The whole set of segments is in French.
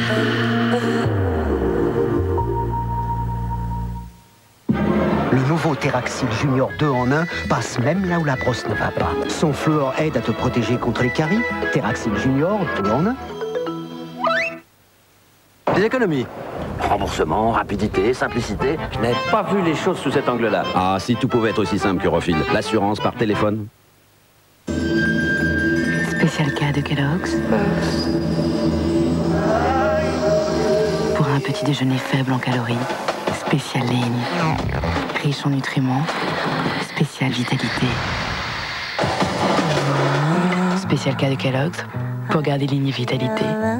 Le nouveau Teraxil Junior 2 en 1 passe même là où la brosse ne va pas. Son fluor aide à te protéger contre les caries. Teraxil Junior 2 en 1. Des économies. Remboursement, rapidité, simplicité. Je n'avais pas vu les choses sous cet angle-là. Ah, si tout pouvait être aussi simple que Rofil. L'assurance par téléphone. Spécial cas de Kellogg's. Pour un petit déjeuner faible en calories. Spécial ligne. Riche en nutriments. Spécial vitalité. Spécial cas de Kellogg's. Pour garder ligne et vitalité.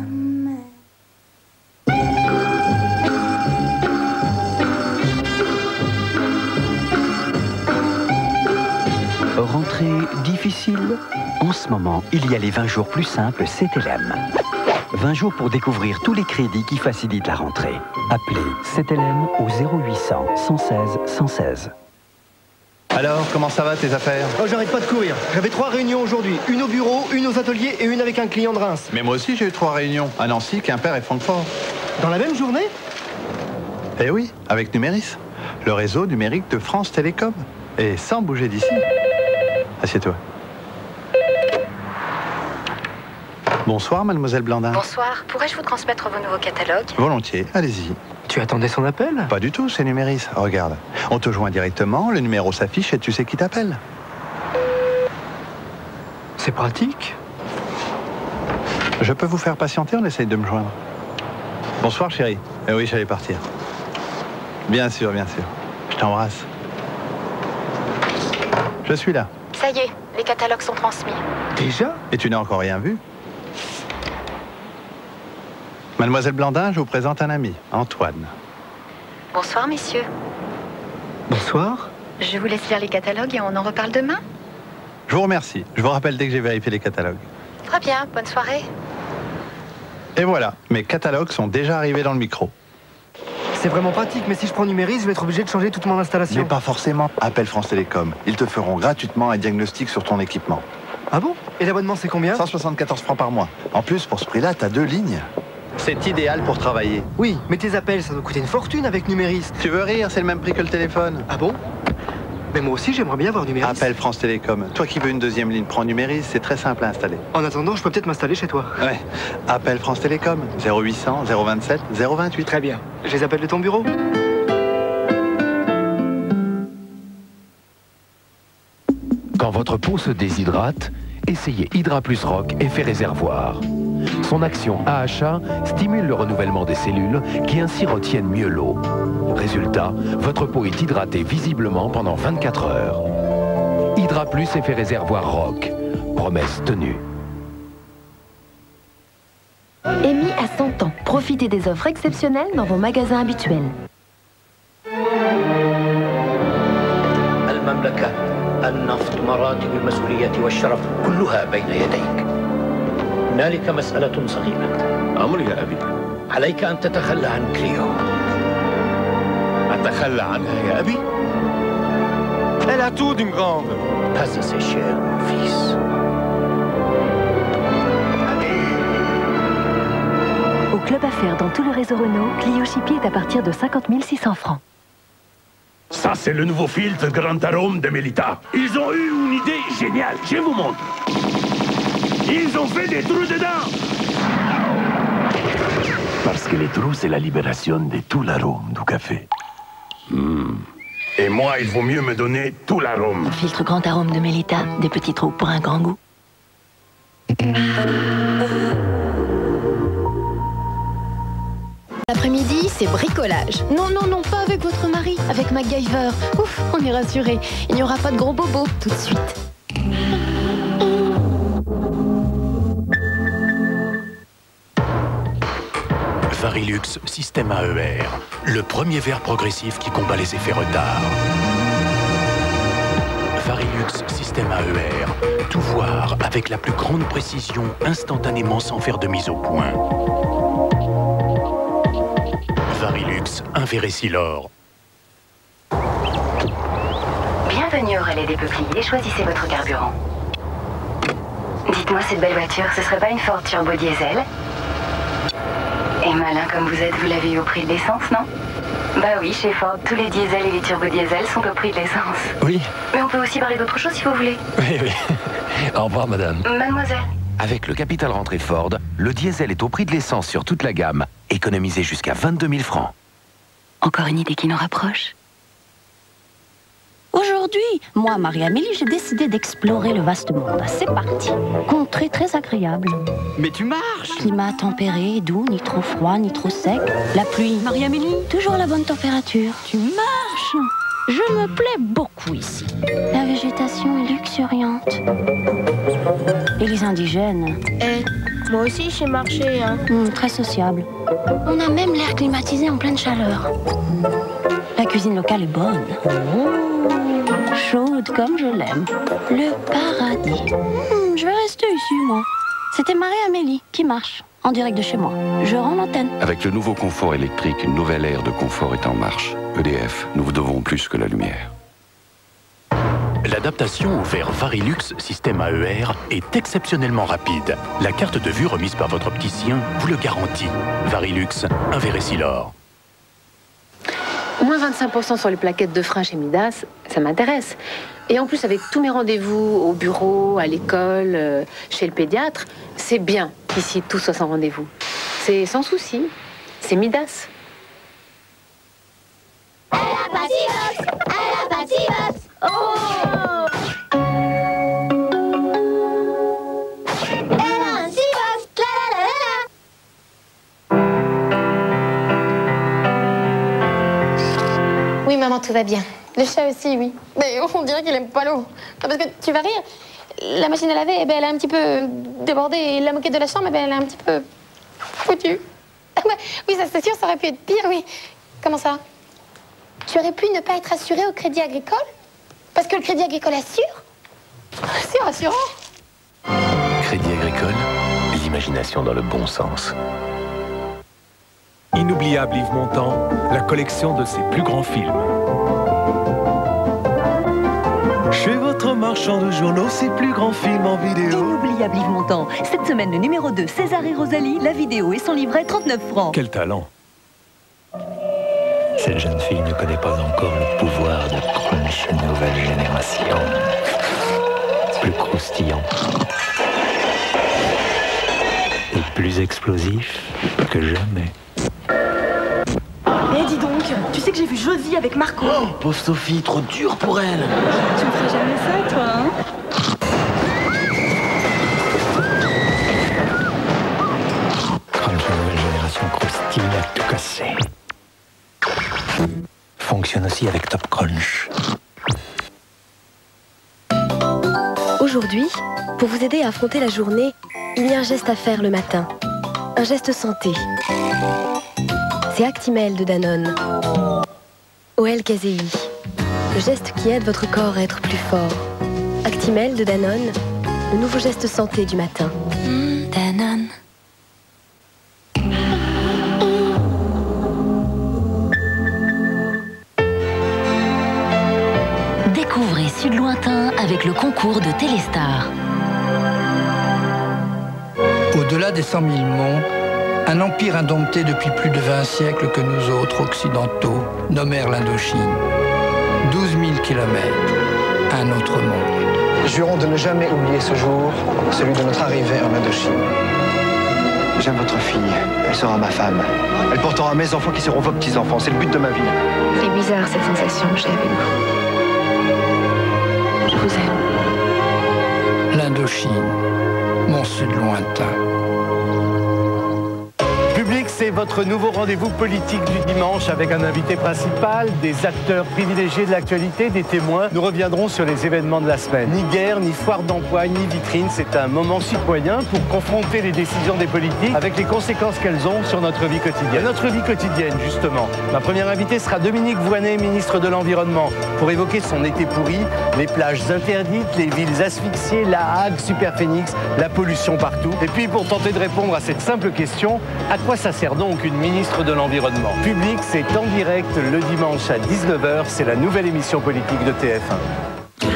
Rentrée difficile? En ce moment, il y a les 20 jours plus simples CTLM. 20 jours pour découvrir tous les crédits qui facilitent la rentrée. Appelez CTLM au 0800 116 116. Alors, comment ça va tes affaires? Oh, j'arrête pas de courir. J'avais 3 réunions aujourd'hui. Une au bureau, une aux ateliers et une avec un client de Reims. Mais moi aussi j'ai eu 3 réunions. À Nancy, Quimper et Francfort. Dans la même journée? Eh oui, avec Numéris. Le réseau numérique de France Télécom. Et sans bouger d'ici. Assieds-toi. Bonsoir, mademoiselle Blandin. Bonsoir. Pourrais-je vous transmettre vos nouveaux catalogues? Volontiers, allez-y. Tu attendais son appel? Pas du tout, c'est Numéris. Regarde, on te joint directement, le numéro s'affiche et tu sais qui t'appelle. C'est pratique. Je peux vous faire patienter, on essaye de me joindre. Bonsoir, chérie. Eh oui, j'allais partir. Bien sûr, bien sûr. Je t'embrasse. Je suis là. Ça y est, les catalogues sont transmis. Déjà? Et tu n'as encore rien vu? Mademoiselle Blandin, je vous présente un ami, Antoine. Bonsoir, messieurs. Bonsoir. Je vous laisse lire les catalogues et on en reparle demain. Je vous remercie. Je vous rappelle dès que j'ai vérifié les catalogues. Très bien, bonne soirée. Et voilà, mes catalogues sont déjà arrivés dans le micro. C'est vraiment pratique, mais si je prends Numéris, je vais être obligé de changer toute mon installation. Mais pas forcément. Appelle France Télécom. Ils te feront gratuitement un diagnostic sur ton équipement. Ah bon? Et l'abonnement, c'est combien? 174 francs par mois. En plus, pour ce prix-là, t'as 2 lignes. C'est idéal pour travailler. Oui, mais tes appels, ça doit coûter une fortune avec Numéris. Tu veux rire, c'est le même prix que le téléphone. Ah bon? Mais moi aussi, j'aimerais bien avoir Numéris. Appelle France Télécom. Toi qui veux une 2e ligne, prends Numéris, c'est très simple à installer. En attendant, je peux peut-être m'installer chez toi. Ouais. Appelle France Télécom. 0800 027 028. Très bien. Je les appelle de ton bureau. Quand votre peau se déshydrate, essayez Hydra Plus Rock Effet Réservoir. Son action AHA stimule le renouvellement des cellules qui ainsi retiennent mieux l'eau. Résultat, votre peau est hydratée visiblement pendant 24 heures. Hydra Plus Effet Réservoir Rock. Promesse tenue. EMI à 100 ans. Profitez des offres exceptionnelles dans vos magasins habituels. المملكة النفط مراتب المسؤولية والشرف كلها بين يديك. هنالك مسألة صغيرة. أمر يا أبي. عليك أن تتخلى عن كليو. أتخلى عنها يا أبي؟ Elle a tout d'une grande. هذا c'est cher, mon fils. Au Club Affaires dans tout le réseau Renault, Clio Chipi est à partir de 50 600 francs. Ça, c'est le nouveau filtre Grand Arôme de Melita. Ils ont eu une idée géniale. Je vous montre. Ils ont fait des trous dedans. Parce que les trous, c'est la libération de tout l'arôme du café. Et moi, il vaut mieux me donner tout l'arôme. Filtre Grand Arôme de Melita, des petits trous pour un grand goût. L'après-midi, c'est bricolage. Non, non, non, pas avec votre mari, avec MacGyver. Ouf, on est rassurés. Il n'y aura pas de gros bobos tout de suite. Varilux Système AER, le premier verre progressif qui combat les effets retard. Varilux Système AER, tout voir avec la plus grande précision, instantanément sans faire de mise au point. Varilux, un Vérésilor. Bienvenue au relais des peupliers, choisissez votre carburant. Dites-moi, cette belle voiture, ce serait pas une Ford Turbo Diesel? Et malin comme vous êtes, vous l'avez eu au prix de l'essence, non? Bah oui, chez Ford, tous les diesels et les turbodiesels sont au prix de l'essence. Oui. Mais on peut aussi parler d'autre chose si vous voulez. Oui, oui. Au revoir, madame. Mademoiselle. Avec le capital rentrée Ford, le diesel est au prix de l'essence sur toute la gamme. Économisez jusqu'à 22 000 francs. Encore une idée qui nous rapproche. Aujourd'hui, moi, Marie-Amélie, j'ai décidé d'explorer le vaste monde. C'est parti. Contrée très agréable. Mais tu marches! Climat tempéré, doux, ni trop froid, ni trop sec. La pluie. Marie-Amélie, toujours la bonne température. Tu marches! Je me plais beaucoup ici. La végétation est luxuriante. Et les indigènes? Moi aussi, j'ai marché, hein. Très sociable. On a même l'air climatisé en pleine chaleur. La cuisine locale est bonne. Chaude comme je l'aime. Le paradis. Je vais rester ici, moi. C'était Marie-Amélie qui marche, en direct de chez moi. Je rends l'antenne. Avec le nouveau confort électrique, une nouvelle ère de confort est en marche. EDF, nous vous devons plus que la lumière. L'adaptation vers Varilux système AER est exceptionnellement rapide. La carte de vue remise par votre opticien vous le garantit. Varilux, un Vérésilor. Moins 25% sur les plaquettes de frein chez Midas, ça m'intéresse. Et en plus, avec tous mes rendez-vous au bureau, à l'école, chez le pédiatre, c'est bien qu'ici tout soit sans rendez-vous. C'est sans souci. C'est Midas. Elle a pas de box, elle a pas de box. Oh! Elle a un C-box, la la la la. Oui, maman, tout va bien. Le chat aussi, oui. Mais on dirait qu'il aime pas l'eau. Parce que tu vas rire, la machine à laver, elle a un petit peu débordé et la moquette de la chambre, elle a un petit peu foutue. Oui, ça c'est sûr, ça aurait pu être pire, oui. Comment ça? Tu aurais pu ne pas être assuré au Crédit Agricole? Parce que le Crédit Agricole assure? C'est rassurant. Crédit Agricole, l'imagination dans le bon sens. Inoubliable Yves Montand, la collection de ses plus grands films. Chez votre marchand de journaux, ses plus grands films en vidéo. Inoubliable Yves Montand. Cette semaine, le numéro 2, César et Rosalie, la vidéo et son livret, 39 francs. Quel talent! Cette jeune fille ne connaît pas encore le pouvoir de Crunch nouvelle génération. Plus croustillant. Et plus explosif que jamais. Eh, dis donc, tu sais que j'ai vu Josie avec Marco. Oh, pauvre Sophie, trop dur pour elle. Tu me ferais jamais ça, toi, hein? Crunch nouvelle génération croustille à tout casser. Fonctionne aussi avec Top Crunch. Aujourd'hui, pour vous aider à affronter la journée, il y a un geste à faire le matin. Un geste santé. C'est Actimel de Danone. OL Caséi. Le geste qui aide votre corps à être plus fort. Actimel de Danone, le nouveau geste santé du matin. Danone. Découvrez Sud Lointain avec le concours de Téléstar. Au-delà des 100 000 monts, un empire indompté depuis plus de 20 siècles que nous autres occidentaux nommèrent l'Indochine. 12 000 kilomètres, un autre monde. Jurons de ne jamais oublier ce jour, celui de notre arrivée en Indochine. J'aime votre fille, elle sera ma femme. Elle portera mes enfants qui seront vos petits-enfants, c'est le but de ma vie. C'est bizarre cette sensation que j'ai avec vous. Je vous aime. L'Indochine, mon sud lointain. Public, c'est votre nouveau rendez-vous politique du dimanche avec un invité principal, des acteurs privilégiés de l'actualité, des témoins. Nous reviendrons sur les événements de la semaine. Ni guerre, ni foire d'emploi, ni vitrine, c'est un moment citoyen pour confronter les décisions des politiques avec les conséquences qu'elles ont sur notre vie quotidienne. Notre vie quotidienne, justement. Ma première invitée sera Dominique Voynet, ministre de l'Environnement, pour évoquer son été pourri, les plages interdites, les villes asphyxiées, la Hague, Superphénix, la pollution partout. Et puis, pour tenter de répondre à cette simple question, à quoi ça sert donc une ministre de l'Environnement? Public, c'est en direct le dimanche à 19h, c'est la nouvelle émission politique de TF1.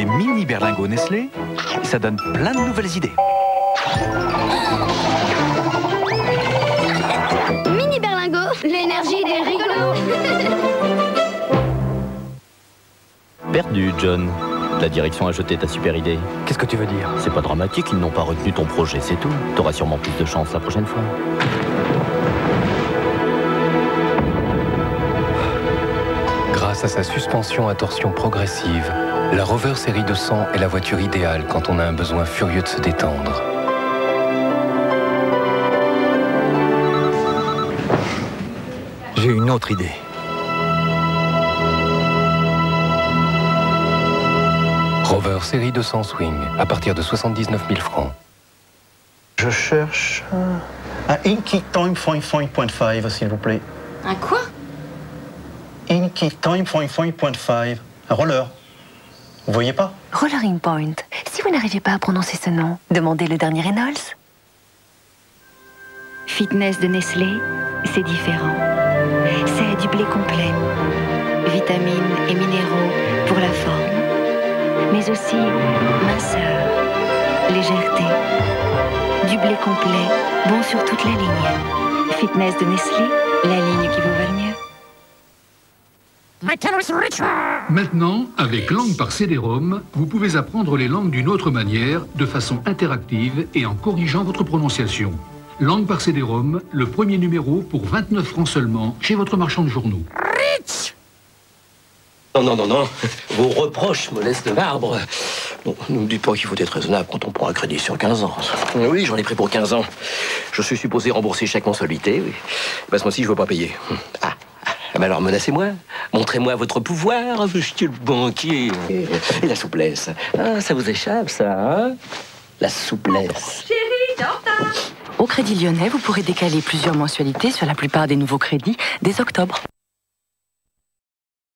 Les mini berlingots Nestlé, ça donne plein de nouvelles idées. Mini berlingot, l'énergie des rigolos. Perdu, John. La direction a jeté ta super idée. Qu'est-ce que tu veux dire? C'est pas dramatique, ils n'ont pas retenu ton projet, c'est tout. T'auras sûrement plus de chance la prochaine fois. Grâce à sa suspension à torsion progressive, la Rover série 200 est la voiture idéale quand on a un besoin furieux de se détendre. J'ai une autre idée. Rover série 200 Swing, à partir de 79 000 francs. Je cherche un Inky Time 5.5, s'il vous plaît. Un quoi? Inky Time 5.5, un roller. Vous voyez pas? Rollering Point. Si vous n'arrivez pas à prononcer ce nom, demandez le dernier Reynolds. Fitness de Nestlé, c'est différent. C'est du blé complet, vitamines et minéraux pour la forme, mais aussi minceur, légèreté. Du blé complet, bon sur toute la ligne. Fitness de Nestlé, la ligne qui vous va le mieux. Maintenant, avec Langue par CD-ROM, vous pouvez apprendre les langues d'une autre manière, de façon interactive et en corrigeant votre prononciation. Langue par CD-ROM, le premier numéro pour 29 francs seulement chez votre marchand de journaux. Non. Vos reproches me laissent de marbre. Bon, ne me dites pas qu'il faut être raisonnable quand on prend un crédit sur 15 ans. Oui, j'en ai pris pour 15 ans. Je suis supposé rembourser chaque mensualité, oui. Ben, ce mois-ci, je ne veux pas payer. Mais alors menacez-moi. Montrez-moi votre pouvoir, monsieur le banquier. Et la souplesse. Ah, ça vous échappe, ça, hein? La souplesse. Chérie, t'es en retard. Au Crédit Lyonnais, vous pourrez décaler plusieurs mensualités sur la plupart des nouveaux crédits dès octobre.